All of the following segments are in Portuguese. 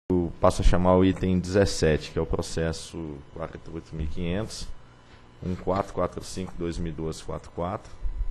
Eu passo a chamar o item 17, que é o processo 48.500, 1445-2012-44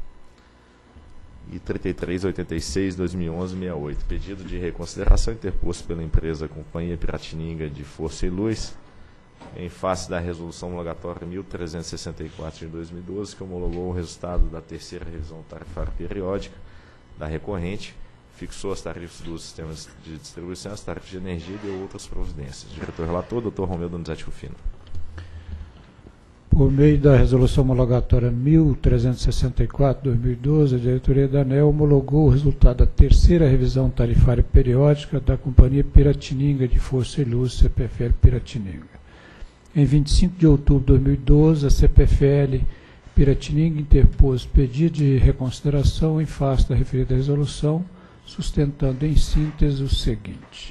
e 3386-2011-68. Pedido de reconsideração interposto pela empresa Companhia Piratininga de Força e Luz, em face da resolução homologatória 1364 de 2012, que homologou o resultado da terceira revisão tarifária periódica da recorrente, fixou as tarifas dos sistemas de distribuição, as tarifas de energia e deu outras providências. Diretor-relator, Dr. Romeu Donizete Rufino. Por meio da resolução homologatória 1364/2012, a diretoria da ANEEL homologou o resultado da terceira revisão tarifária periódica da Companhia Piratininga de Força e Luz, CPFL Piratininga. Em 25 de outubro de 2012, a CPFL Piratininga interpôs pedido de reconsideração em face da referida resolução, sustentando em síntese o seguinte.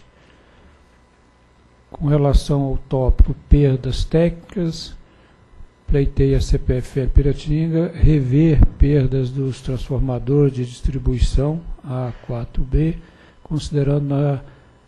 Com relação ao tópico perdas técnicas, pleiteia a CPFL Piratininga rever perdas dos transformadores de distribuição A4B, considerando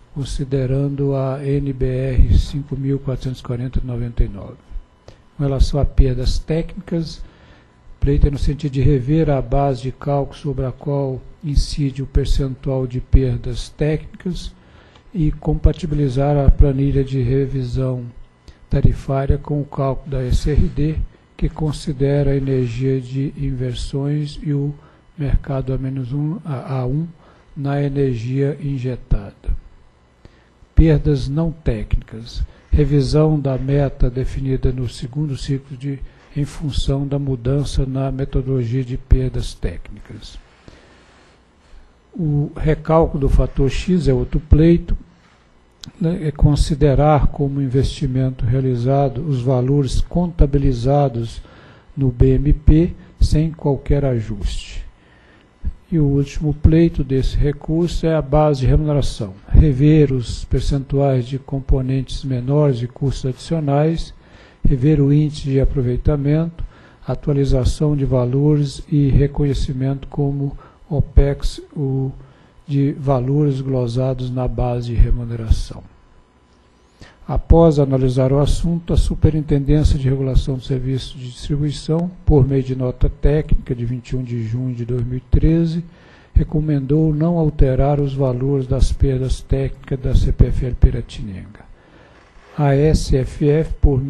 a NBR 5.440/99. Com relação a perdas técnicas, pleiteia no sentido de rever a base de cálculo sobre a qual incide o percentual de perdas técnicas e compatibilizar a planilha de revisão tarifária com o cálculo da SRD, que considera a energia de inversões e o mercado A-1 na energia injetada. Perdas não técnicas. Revisão da meta definida no segundo ciclo em função da mudança na metodologia de perdas técnicas. O recálculo do fator X é outro pleito, é considerar como investimento realizado os valores contabilizados no BMP sem qualquer ajuste. E o último pleito desse recurso é a base de remuneração. Rever os percentuais de componentes menores e custos adicionais, rever o índice de aproveitamento, atualização de valores e reconhecimento como OPEX de valores glosados na base de remuneração. Após analisar o assunto, a Superintendência de Regulação do Serviço de Distribuição, por meio de nota técnica de 21 de junho de 2013, recomendou não alterar os valores das perdas técnicas da CPFL Piratininga. A SFF, por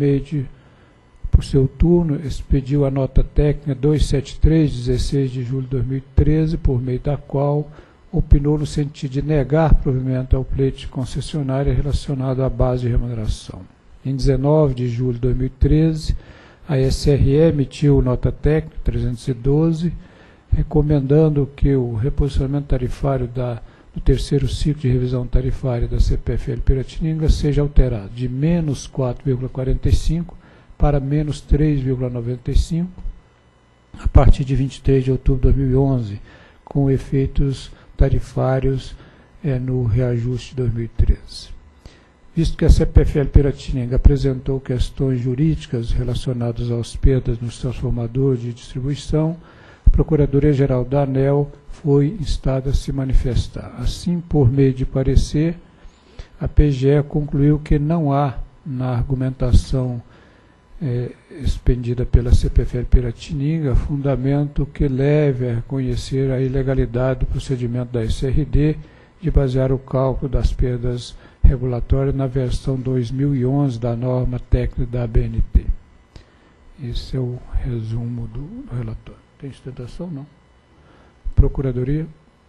seu turno, expediu a nota técnica 273, 16 de julho de 2013, por meio da qual opinou no sentido de negar provimento ao pleito de concessionária relacionado à base de remuneração. Em 19 de julho de 2013, a SRE emitiu nota técnica 312, recomendando que o reposicionamento tarifário do terceiro ciclo de revisão tarifária da CPFL Piratininga seja alterado de menos 4,45 para menos 3,95 a partir de 23 de outubro de 2011, com efeitos tarifários no reajuste de 2013. Visto que a CPFL Piratininga apresentou questões jurídicas relacionadas às perdas nos transformadores de distribuição, a Procuradoria-Geral da ANEEL foi instada a se manifestar. Assim, por meio de parecer, a PGE concluiu que não há, na argumentação expendida pela CPFL Piratininga, fundamento que leve a reconhecer a ilegalidade do procedimento da SRD de basear o cálculo das perdas regulatórias na versão 2011 da norma técnica da ABNT. Esse é o resumo do relatório. Tem sustentação? Não. Procuradoria.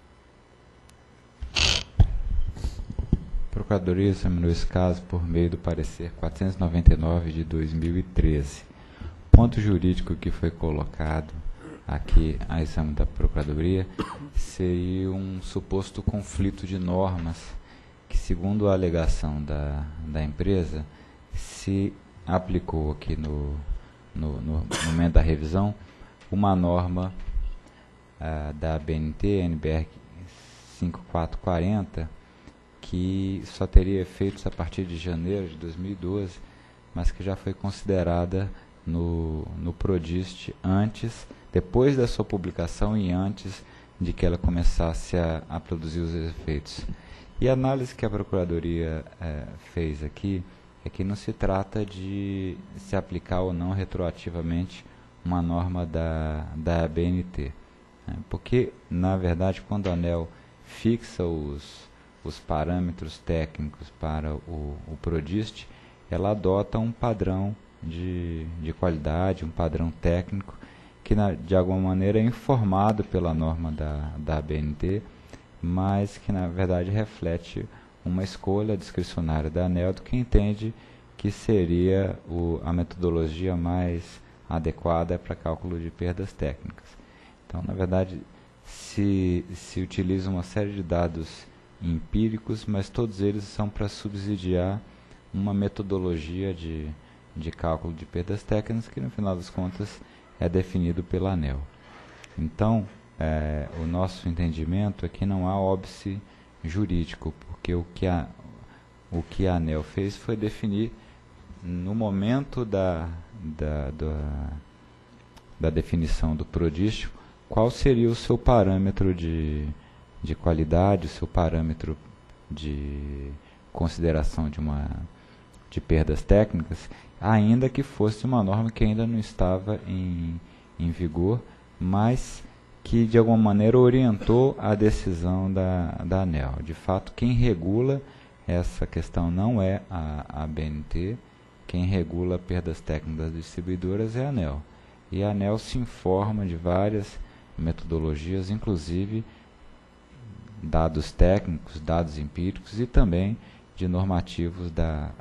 Procuradoria examinou esse caso por meio do parecer 499 de 2013. O ponto jurídico que foi colocado aqui a exame da Procuradoria seria um suposto conflito de normas que, segundo a alegação da empresa, se aplicou aqui no momento da revisão uma norma da ABNT, NBR 5440, que só teria efeitos a partir de janeiro de 2012, mas que já foi considerada no Prodist depois da sua publicação e antes de que ela começasse a produzir os efeitos. E a análise que a Procuradoria fez aqui é que não se trata de se aplicar ou não retroativamente uma norma da ABNT. Né? Porque, na verdade, quando a ANEEL fixa os parâmetros técnicos para o Prodist, ela adota um padrão de qualidade, um padrão técnico, que de alguma maneira é informado pela norma da ABNT, mas que na verdade reflete uma escolha discricionária da ANEEL do que entende que seria a metodologia mais adequada para cálculo de perdas técnicas. Então, na verdade, se utiliza uma série de dados empíricos, mas todos eles são para subsidiar uma metodologia de cálculo de perdas técnicas que, no final das contas, é definido pela ANEEL. Então, o nosso entendimento é que não há óbice jurídico, porque o que a ANEEL fez foi definir, no momento da definição do prodígio, qual seria o seu parâmetro de qualidade, o seu parâmetro de consideração de perdas técnicas, ainda que fosse uma norma que ainda não estava em vigor, mas que de alguma maneira orientou a decisão da ANEEL. De fato, quem regula essa questão não é a ABNT, quem regula perdas técnicas das distribuidoras é a ANEEL. E a ANEEL se informa de várias metodologias, inclusive dados técnicos, dados empíricos e também de normativos da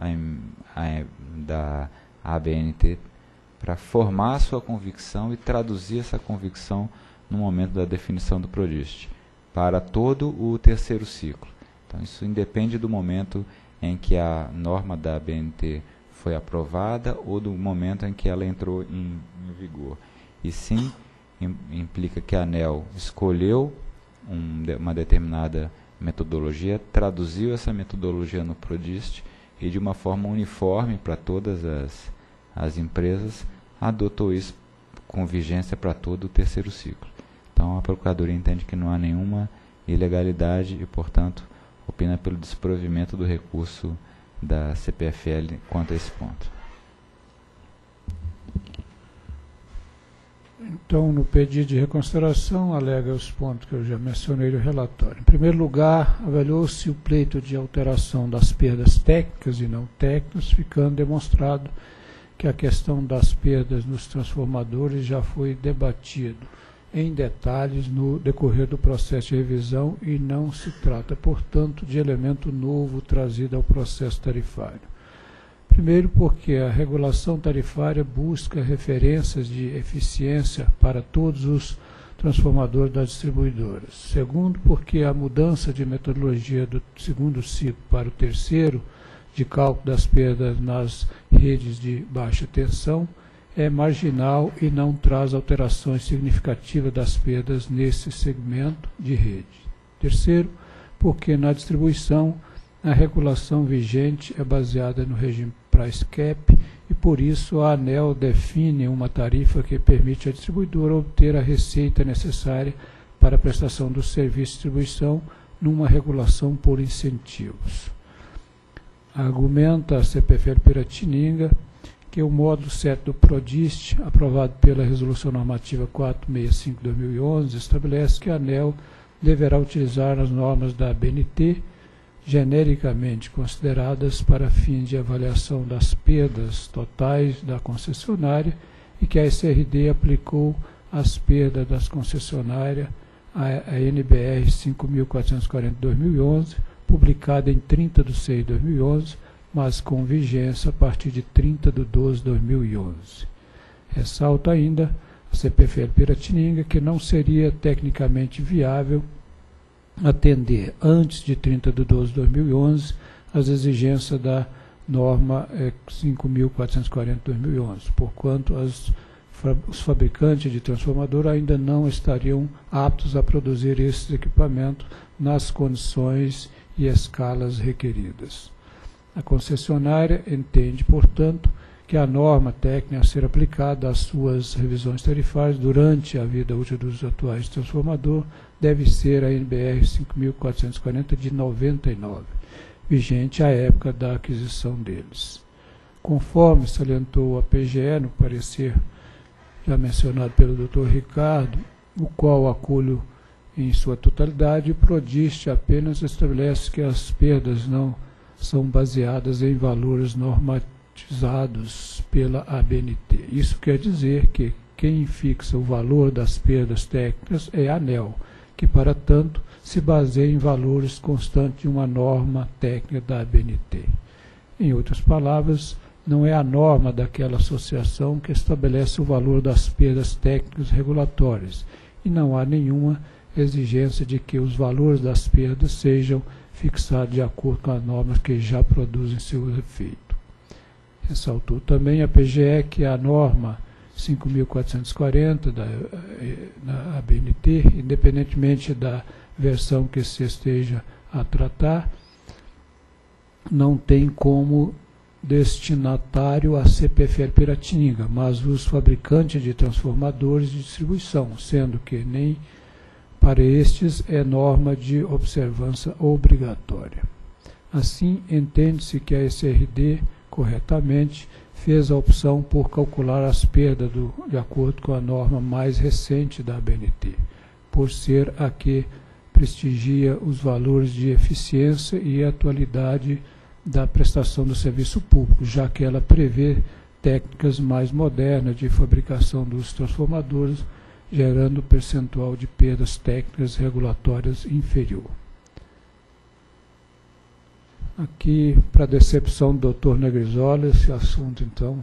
ABNT para formar a sua convicção e traduzir essa convicção no momento da definição do Prodist para todo o terceiro ciclo. Então, isso independe do momento em que a norma da ABNT foi aprovada ou do momento em que ela entrou em vigor. E sim, implica que a ANEEL escolheu uma determinada metodologia, traduziu essa metodologia no Prodist e de uma forma uniforme para todas as empresas, adotou isso com vigência para todo o terceiro ciclo. Então, a Procuradoria entende que não há nenhuma ilegalidade e, portanto, opina pelo desprovimento do recurso da CPFL quanto a esse ponto. Então, no pedido de reconsideração, alega os pontos que eu já mencionei no relatório. Em primeiro lugar, avaliou-se o pleito de alteração das perdas técnicas e não técnicas, ficando demonstrado que a questão das perdas nos transformadores já foi debatido em detalhes no decorrer do processo de revisão e não se trata, portanto, de elemento novo trazido ao processo tarifário. Primeiro, porque a regulação tarifária busca referências de eficiência para todos os transformadores das distribuidoras. Segundo, porque a mudança de metodologia do segundo ciclo para o terceiro, de cálculo das perdas nas redes de baixa tensão, é marginal e não traz alterações significativas das perdas nesse segmento de rede. Terceiro, porque na distribuição a regulação vigente é baseada no regime price cap e por isso a ANEEL define uma tarifa que permite à distribuidora obter a receita necessária para a prestação do serviço de distribuição numa regulação por incentivos. Argumenta a CPFL Piratininga que o módulo 7 do Prodist, aprovado pela Resolução Normativa 465/2011, estabelece que a ANEEL deverá utilizar as normas da ABNT, genericamente consideradas para fins de avaliação das perdas totais da concessionária, e que a SRD aplicou as perdas das concessionárias à NBR 5.440/2011, publicada em 30/6/2011, mas com vigência a partir de 30/12/2011. Ressalta ainda a CPFL Piratininga que não seria tecnicamente viável atender antes de 30/12/2011 as exigências da norma 5.440/2011, porquanto os fabricantes de transformador ainda não estariam aptos a produzir esses equipamentos nas condições e escalas requeridas. A concessionária entende, portanto, que a norma técnica a ser aplicada às suas revisões tarifárias durante a vida útil dos atuais transformadores deve ser a NBR 5.440 de 99, vigente à época da aquisição deles. Conforme salientou a PGE no parecer já mencionado pelo Dr. Ricardo, o qual acolho em sua totalidade, o Prodiste apenas estabelece que as perdas não são baseadas em valores normatizados pela ABNT. Isso quer dizer que quem fixa o valor das perdas técnicas é a ANEEL, que, para tanto, se baseia em valores constantes de uma norma técnica da ABNT. Em outras palavras, não é a norma daquela associação que estabelece o valor das perdas técnicas regulatórias, e não há nenhuma exigência de que os valores das perdas sejam fixados de acordo com as normas que já produzem seu efeito. Ressaltou também a PGE que a norma 5.440 da ABNT, independentemente da versão que se esteja a tratar, não tem como destinatário a CPFL Piratininga, mas os fabricantes de transformadores de distribuição, sendo que nem para estes é norma de observância obrigatória. Assim, entende-se que a SRD, corretamente, fez a opção por calcular as perdas de acordo com a norma mais recente da ABNT, por ser a que prestigia os valores de eficiência e atualidade da prestação do serviço público, já que ela prevê técnicas mais modernas de fabricação dos transformadores, gerando percentual de perdas técnicas regulatórias inferior. Aqui, para decepção do Dr. Negrizola, esse assunto, então,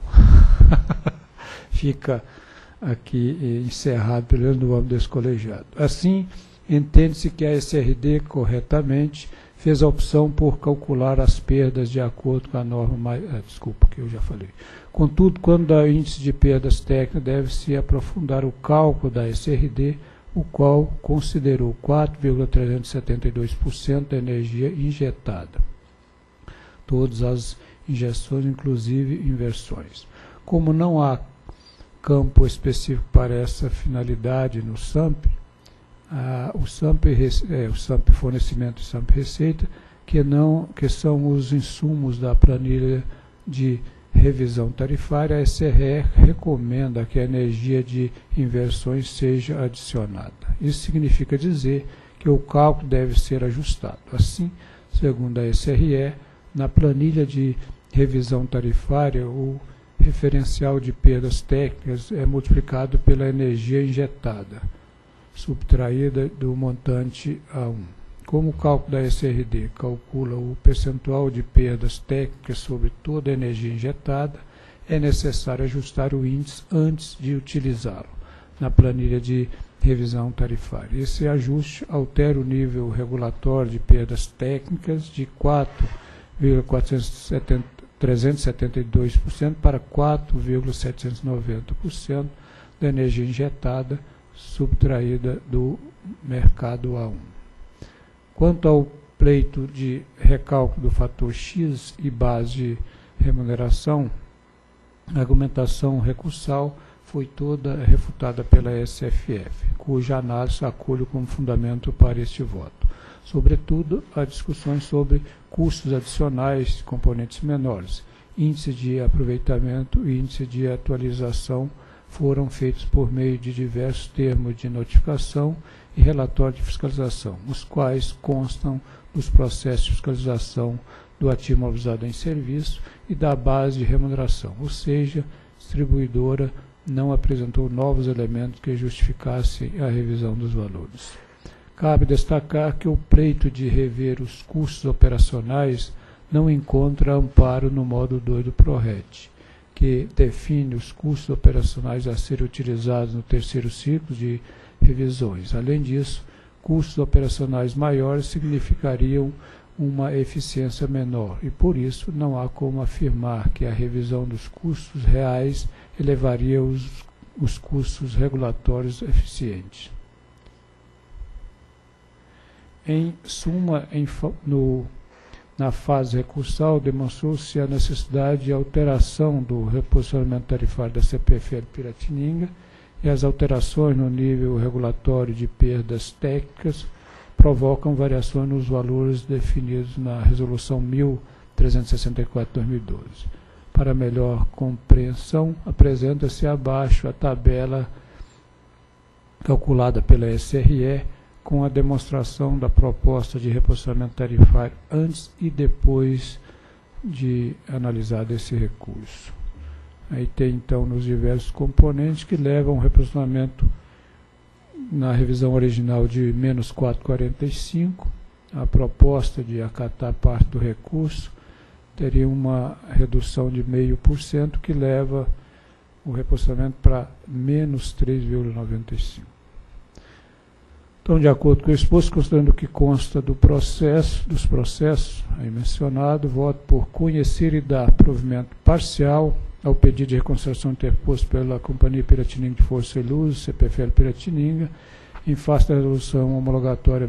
fica aqui encerrado, pelo menos no âmbito desse colegiado. Assim, entende-se que a SRD, corretamente, fez a opção por calcular as perdas de acordo com a norma mais... desculpa, que eu já falei. Contudo, quando há índice de perdas técnicas, deve-se aprofundar o cálculo da SRD, o qual considerou 4,372% da energia injetada. Todas as injeções, inclusive inversões. Como não há campo específico para essa finalidade no SAMP, o SAMP fornecimento e SAMP receita, que são os insumos da planilha de revisão tarifária, a SRE recomenda que a energia de inversões seja adicionada. Isso significa dizer que o cálculo deve ser ajustado. Assim, segundo a SRE, na planilha de revisão tarifária, o referencial de perdas técnicas é multiplicado pela energia injetada, subtraída do montante A1. Como o cálculo da SRD calcula o percentual de perdas técnicas sobre toda a energia injetada, é necessário ajustar o índice antes de utilizá-lo na planilha de revisão tarifária. Esse ajuste altera o nível regulatório de perdas técnicas de 4,372% para 4,790% da energia injetada, subtraída do mercado A1. Quanto ao pleito de recálculo do fator X e base de remuneração, a argumentação recursal foi toda refutada pela SFF, cuja análise acolho como fundamento para este voto. Sobretudo, há discussões sobre custos adicionais de componentes menores, índice de aproveitamento e índice de atualização foram feitos por meio de diversos termos de notificação e relatório de fiscalização, os quais constam dos processos de fiscalização do ativo mobilizado em serviço e da base de remuneração, ou seja, a distribuidora não apresentou novos elementos que justificassem a revisão dos valores. Cabe destacar que o pleito de rever os custos operacionais não encontra amparo no modo 2 do PRORET, que define os custos operacionais a serem utilizados no terceiro ciclo de revisões. Além disso, custos operacionais maiores significariam uma eficiência menor e, por isso, não há como afirmar que a revisão dos custos reais elevaria os custos regulatórios eficientes. Em suma, no Na fase recursal, demonstrou-se a necessidade de alteração do reposicionamento tarifário da CPFL Piratininga e as alterações no nível regulatório de perdas técnicas provocam variações nos valores definidos na Resolução 1364/2012. Para melhor compreensão, apresenta-se abaixo a tabela calculada pela SRE com a demonstração da proposta de reposicionamento tarifário antes e depois de analisado esse recurso. Aí tem, então, nos diversos componentes que levam ao reposicionamento na revisão original de menos 4,45. A proposta de acatar parte do recurso teria uma redução de 0,5%, que leva o reposicionamento para menos 3,95%. Então, de acordo com o exposto, considerando que consta dos processos aí mencionado, voto por conhecer e dar provimento parcial ao pedido de reconsideração interposto pela Companhia Piratininga de Força e Luz, CPFL Piratininga, em face da resolução homologatória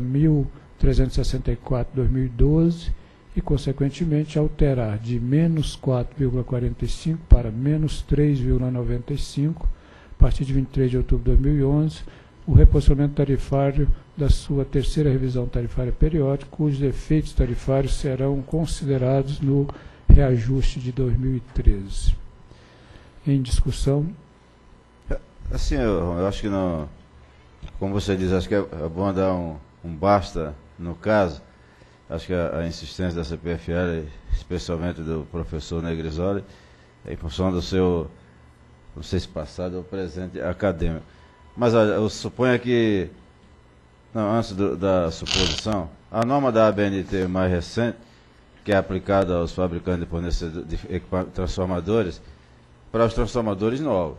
1364/2012 e, consequentemente, alterar de menos 4,45 para menos 3,95, a partir de 23 de outubro de 2011, o reposicionamento tarifário da sua terceira revisão tarifária periódica, cujos efeitos tarifários serão considerados no reajuste de 2013. Em discussão. Assim, eu acho que não, como você diz, acho que é bom dar um basta no caso. Acho que a insistência da CPFL, especialmente do professor Negrisoli, em função do seu, não sei se passado ou presente acadêmico. Mas olha, eu suponho que, não, antes da suposição, a norma da ABNT mais recente, que é aplicada aos fabricantes de fornecedores de transformadores, para os transformadores novos.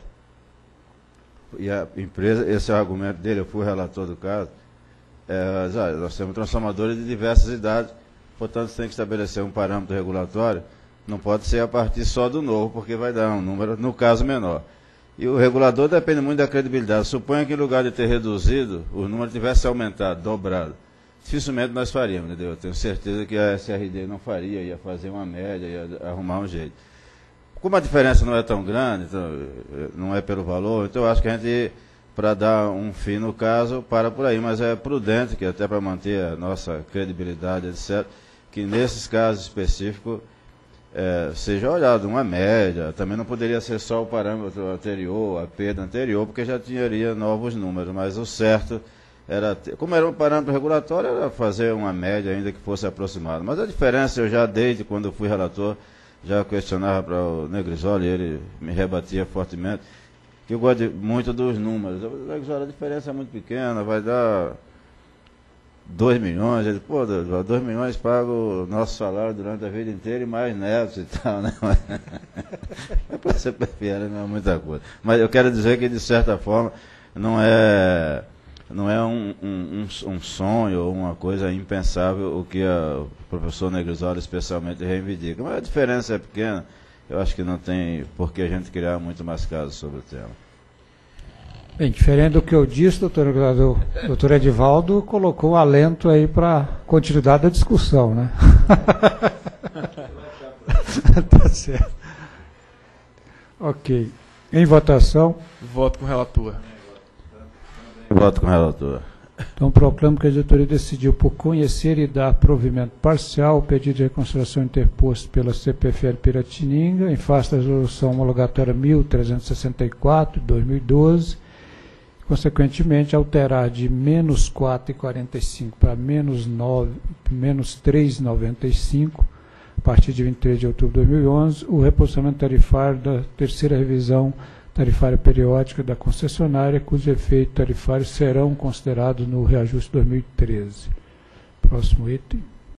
E a empresa, esse é o argumento dele, eu fui relator do caso, nós temos transformadores de diversas idades, portanto tem que estabelecer um parâmetro regulatório, não pode ser a partir só do novo, porque vai dar um número, no caso, menor. E o regulador depende muito da credibilidade. Suponha que em lugar de ter reduzido, o número tivesse aumentado, dobrado. Dificilmente nós faríamos, entendeu? Eu tenho certeza que a SRD não faria, ia fazer uma média, ia arrumar um jeito. Como a diferença não é tão grande, então, não é pelo valor, então eu acho que a gente, para dar um fim no caso, para por aí. Mas é prudente, que até para manter a nossa credibilidade, etc., que nesses casos específicos seja olhado uma média. Também não poderia ser só o parâmetro anterior, a perda anterior, porque já teria novos números, mas o certo era, como era um parâmetro regulatório, era fazer uma média ainda que fosse aproximada. Mas a diferença, eu já desde quando eu fui relator, já questionava para o Negrisoli, ele me rebatia fortemente, que eu gosto muito dos números. Negrisoli, a diferença é muito pequena, vai dar 2 milhões, ele, 2 milhões paga o nosso salário durante a vida inteira e mais netos e tal, né? É para ser PFL, não é muita coisa. Mas eu quero dizer que, de certa forma, não é um sonho ou uma coisa impensável o que o professor Negrisoli especialmente reivindica. Mas a diferença é pequena, eu acho que não tem por que a gente criar muito mais casos sobre o tema. Bem, diferente do que eu disse, o doutor Edivaldo colocou um alento aí para a continuidade da discussão, né? Tá certo. Ok. Em votação. Voto com o relator. Voto com o relator. Então, proclamo que a diretoria decidiu por conhecer e dar provimento parcial ao pedido de reconsideração interposto pela CPFL Piratininga, em face da resolução homologatória 1364, de 2012, consequentemente, alterar de menos 4,45 para menos 3,95, a partir de 23 de outubro de 2011, o reposicionamento tarifário da terceira revisão tarifária periódica da concessionária, cujos efeitos tarifários serão considerados no reajuste 2013. Próximo item.